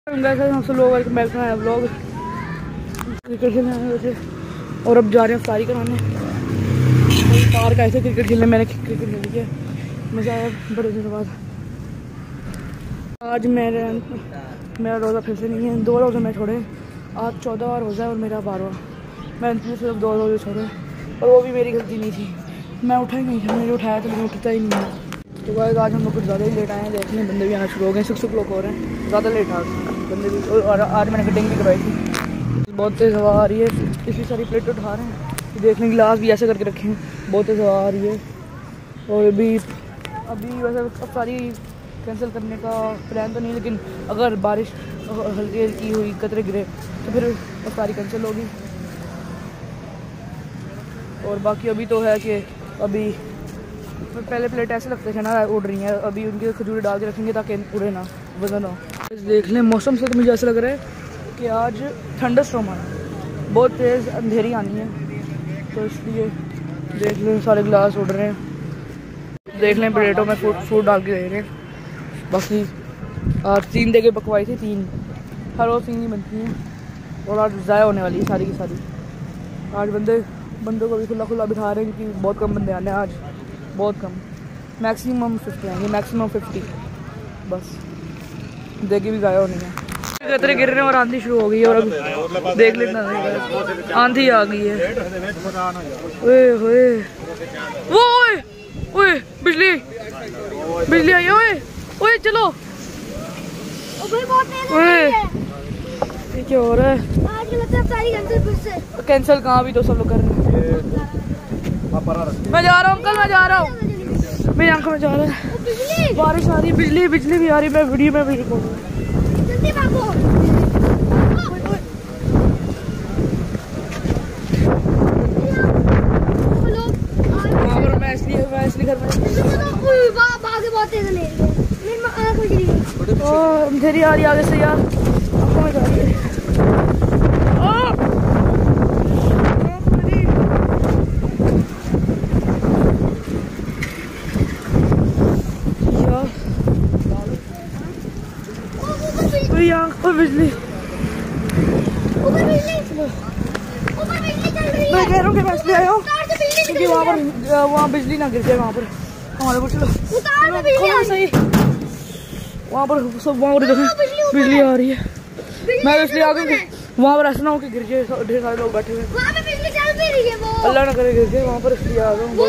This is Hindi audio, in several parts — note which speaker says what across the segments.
Speaker 1: हम लोग welcome back to my vlog. Cricket खेलने आए थे और अब जा रहे हैं सारी कराने। पार्क आए थे क्रिकेट खेलने, मैंने क्रिकेट खेल लिया, मज़ा आया बड़े दिनों बाद। आज मेरा रोज़ा फिर से नहीं है, 2 रोज़े मैं छोड़े। आज 14वां रोज़ा है और मेरा 12वां। मैंने सिर्फ 2 रोज़े छोड़े और वो भी मेरी गलती नहीं थी, मैं उठा ही नहीं था। मैंने उठाया तो मैं उठता ही नहीं है। तो गाइस आज हम लोग कुछ ज़्यादा ही लेट आए हैं, देख लें बंदे भी आना शुरू हो गए, 6 लोग हो रहे हैं, ज़्यादा लेट आ गए बंदे भी। और आज मैंने कटिंग भी करवाई थी। बहुत तेज़ हवा आ रही है, इतनी सारी प्लेट उठा रहे हैं, देख लें गिलास भी ऐसे करके रखे हैं, बहुत तेज़ हवा आ रही है। और अभी वैसे अब सारी कैंसिल करने का प्लान तो नहीं, लेकिन अगर बारिश हल्की हल्की हुई, कतरे गिरे तो फिर अब सारी कैंसिल होगी। और बाकी अभी तो है कि अभी पहले प्लेट ऐसे लगते थे ना उड़ रही हैं, अभी उनके खजूरें डाल के रखेंगे ताकि उड़े ना, वजन हो। देख लें मौसम से तो मुझे ऐसा लग रहा है कि आज थंडरस्टॉर्म आना, बहुत तेज़ अंधेरी आनी है, तो इसलिए देख लें सारे गिलास उड़ रहे हैं। देख लें प्लेटों में फूड डाल के दे रहे हैं। बाकी आज 3 जगह पकवाई थी, 3 हर रोज़ 3 ही बनती हैं और आज ज़ाया होने वाली है सारी की सारी। आज बंदों को भी खुला बिठा रहे हैं क्योंकि बहुत कम बंदे आने हैं आज, बहुत कम, मैक्सिमम 50 आएंगे, मैक्सिमम 50 बस। देगी भी ज़ाया होनी है। कतरे गिर रहे हैं और आंधी शुरू हो गई है और अब देख लेना आंधी आ गई है। ओए ओए वो ओए बिजली आई है, ओए ओए चलो ओए, ये क्या हो रहा है? कैंसिल कहाँ, भी तो सब लोग कर रहे हैं। मैं जा रहा हूँ अंकल, मैं जा रहा हूँ, मेरी आंखों में जा रहा है। बारिश आ रही है, बिजली भी आ रही है, मैं वीडियो में भी रिकॉर्ड हूँ। मैं इसलिए घर में अंधेरी आ रही आगे से यार, आंखों में जा रही है। बिजली मैं कह रहा हूँ कि मैं इसलिए आया हूँ क्योंकि वहाँ बिजली ना गिर जाए, वहाँ पर हमारे को चलो सही, वहाँ पर देखें बिजली आ रही है। मैं इसलिए आ गया वहाँ पर ऐसा ना हो कि गिर जाए, ढेर सारे लोग बैठे हुए, अल्लाह ना करे गिर जाए वहाँ पर, इसलिए आ गया।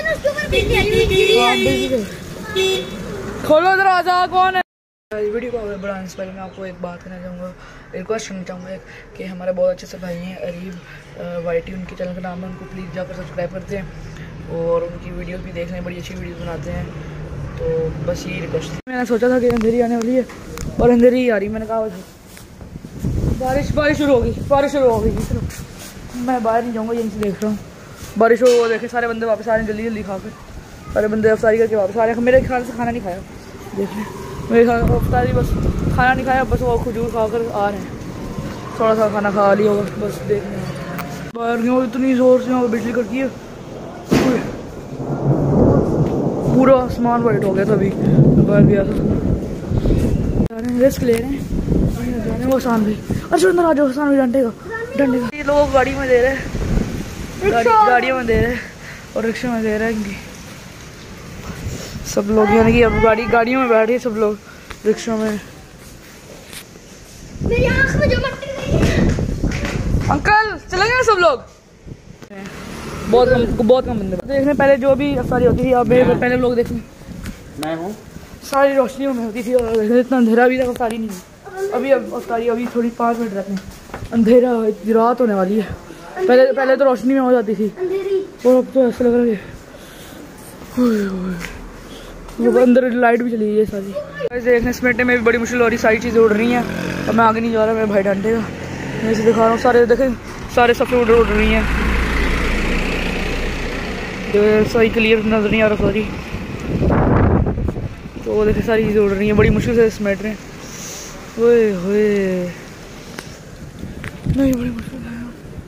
Speaker 1: खोलो दरवाजा, कौन है? वीडियो को बढ़ाने से पहले मैं आपको एक बात कहना चाहूँगा, रिक्वेस्ट करना चाहूँगा कि हमारे बहुत अच्छे से भाई हैं अरीब वाईटी, उनके चैनल का नाम है, उनको प्लीज़ जाकर सब्सक्राइब करते हैं और उनकी वीडियो भी देख लें, बड़ी अच्छी वीडियो बनाते हैं। तो बस यही रिक्वेस्ट थी। मैंने सोचा था कि अंधेरी आने वाली है और अंधेरी ही आ रही, मैंने कहा बारिश शुरू हो गई। चलो मैं बाहर नहीं जाऊँगा, यहीं से देख रहा हूँ बारिश हो, देखे सारे बंदे वापस आ रहे हैं जल्दी खाकर, सारे बंदे अफ्तारी करके वापस आ रहे हैं। मेरे ख्याल से खाना नहीं खाया, देख लें मेरे ख्याल अफ्तारी बस खाना नहीं खाया, बस वो खजूर खाकर आ रहे हैं, थोड़ा सा खाना खा लिया होगा बस। देख लें बाहर क्यों इतनी ज़ोर से बिजली कड़की है, पूरा आसमान वाइट हो गया था। अभी बाहर गया था, रिस्क ले रहे हैं वो हसान भाई, अच्छा अंदर आ जाओ हसान भाई, डंडे का ये लोग गाड़ी में दे रहे हैं, गाड़ियों में दे रहे हैं और रिक्शे में दे रहे हैं सब लोग, यानी कि अब गाड़ियों में बैठ रहे सब लोग, रिक्शों में। मेरी आँख में जो मट्टी गई है। अंकल चले गए सब लोग, बहुत कम बंदे देखने। पहले जो भी अफ्तारी होती थी, अब पहले लोग देखने मैं हूँ सारी रोशनियों में होती थी और इतना अंधेरा भी था, अफ्तारी नहीं है अभी। अब अफ्तारी अभी थोड़ी 5 मिनट रहते हैं, अंधेरा रात होने वाली है। पहले तो रोशनी में हो जाती थी और अब तो ऐसा लग रहा है वो अंदर लाइट भी चली गई है सारी। देखने समेटने में भी बड़ी मुश्किल हो रही, सारी चीज़ें उड़ रही हैं। अब मैं आगे नहीं जा रहा, मेरे भाई डंडे का मैं इसे दिखा रहा हूँ, सारे देखें सारे सफ़ेद उड़ रही हैं, सही क्लियर नजर नहीं आ रहा सॉरी। तो वो देखे सारी चीज़ें उड़ रही हैं, बड़ी मुश्किल से समेट रहे हैं। ओए होए नहीं, बड़ी मुश्किल है,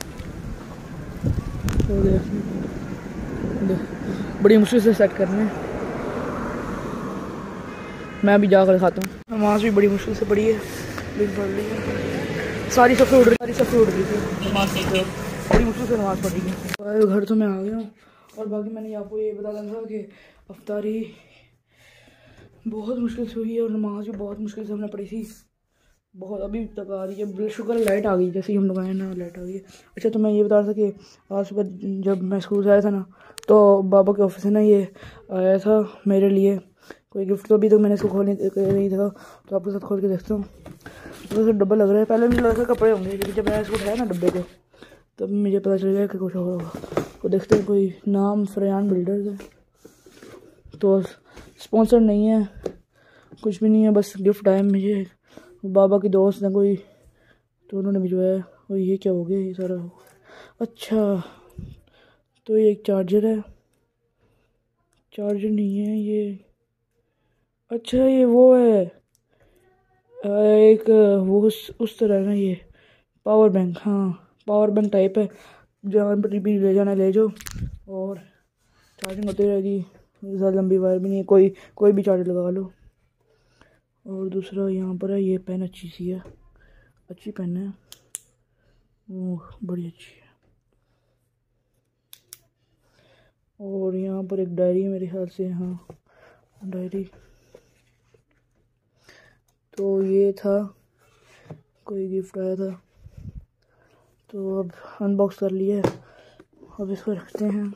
Speaker 1: बड़ी मुश्किल से सेट करने हैं। मैं भी जाकर खाता हूँ, नमाज भी बड़ी मुश्किल से पढ़ी है। लिख पढ़ ली है, सारी सफ़े उड़ रही थी, नमाज़ पढ़ते हो बड़ी मुश्किल से नमाज़ पढ़ी है। घर तो मैं आ गया हूँ और बाकी मैंने आपको ये बताया था कि अफ्तारी बहुत मुश्किल से हुई है और नमाज भी बहुत मुश्किल से हमने पढ़ी थी, बहुत अभी तक आ रही है। शुक्र लाइट आ गई, जैसे ही हम लोग आए ना लाइट आ गई है। अच्छा, तो मैं ये बता रहा था कि आज सुबह जब मैं स्कूल से आया था ना, तो बाबा के ऑफिस से ना ये आया था मेरे लिए कोई गिफ्ट, तो अभी तक मैंने इसको खोल नहीं था, तो आपके साथ खोल के देखता हूँ। तो डब्बा लग रहा है, पहले मुझे लगा था कपड़े होंगे, लेकिन जब मैंने इसको उठाया ना डब्बे को, तब मुझे पता चल गया कि कुछ और होगा। तो देखते हैं, कोई नाम फरयान बिल्डर्स है, तो स्पॉन्सर नहीं है, कुछ भी नहीं है, बस गिफ्ट आया मुझे, बाबा की दोस्त ने कोई, तो उन्होंने भिजवाया। और ये क्या हो गया ये सारा? अच्छा, तो ये एक चार्जर है, चार्जर नहीं है ये, अच्छा ये वो है एक वो उस तरह है ना, ये पावर बैंक, हाँ पावर बैंक टाइप है, जहाँ पर भी ले जाना ले जाओ और चार्जिंग होती रहेगी, ज़्यादा लंबी वायर भी नहीं है, कोई भी चार्जर लगा लो। और दूसरा यहाँ पर है, ये पेन अच्छी सी है, अच्छी पेन है, ओह बड़ी अच्छी है। और यहाँ पर एक डायरी है मेरे ख्याल से, हाँ डायरी। तो ये था, कोई गिफ्ट आया था, तो अब अनबॉक्स कर लिया, अब इसको रखते हैं।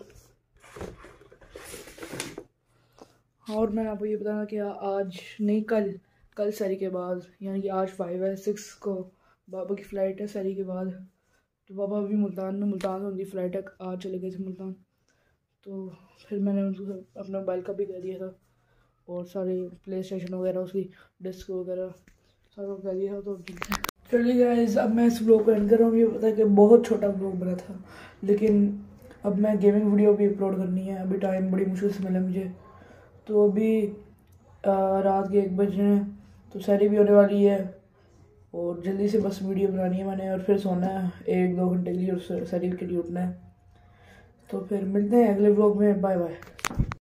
Speaker 1: और मैं आपको ये बताना कि आज नहीं, कल सरी के बाद, यानी कि आज 5 है, 6 को बाबा की फ़्लाइट है सरी के बाद। तो बाबा अभी मुल्तान से उनकी फ़्लाइट है, आज चले गए थे मुल्तान। तो फिर मैंने उनको अपना मोबाइल का भी कह दिया था और सारे प्ले स्टेशन वगैरह, उसकी डिस्क वगैरह सारा कह दिया था। तो चलिए गाइस, अब मैं इस ब्लॉग को एंड कर रहा हूँ। ये पता है कि बहुत छोटा ब्लॉग बना था, लेकिन अब मैं गेमिंग वीडियो भी अपलोड करनी है, अभी टाइम बड़ी मुश्किल से मिला मुझे। तो अभी रात के 1 बज रहे हैं, तो सहरी भी होने वाली है और जल्दी से बस वीडियो बनानी है मैंने, और फिर सोना है 1-2 घंटे के लिए और सहरी के लिए उठना है। तो फिर मिलते हैं अगले व्लॉग में, बाय बाय।